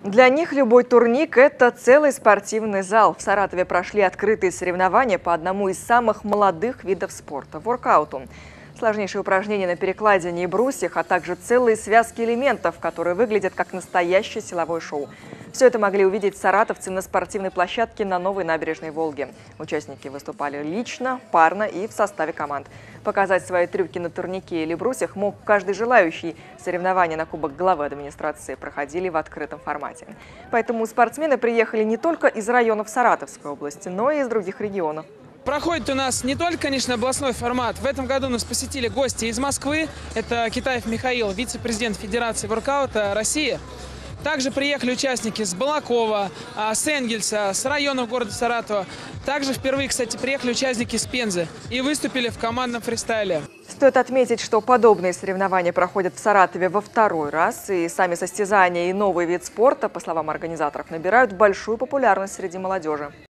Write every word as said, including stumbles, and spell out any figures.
Для них любой турник – это целый спортивный зал. В Саратове прошли открытые соревнования по одному из самых молодых видов спорта – воркауту. Сложнейшие упражнения на перекладине и брусьях, а также целые связки элементов, которые выглядят как настоящее силовое шоу. Все это могли увидеть саратовцы на спортивной площадке на Новой набережной Волги. Участники выступали лично, парно и в составе команд. Показать свои трюки на турнике или брусьях мог каждый желающий. Соревнования на Кубок главы администрации проходили в открытом формате. Поэтому спортсмены приехали не только из районов Саратовской области, но и из других регионов. Проходит у нас не только, конечно, областной формат. В этом году нас посетили гости из Москвы. Это Китаев Михаил, вице-президент Федерации воркаута России. Также приехали участники с Балакова, с Энгельса, с районов города Саратова. Также впервые, кстати, приехали участники с Пензы и выступили в командном фристайле. Стоит отметить, что подобные соревнования проходят в Саратове во второй раз. И сами состязания и новый вид спорта, по словам организаторов, набирают большую популярность среди молодежи.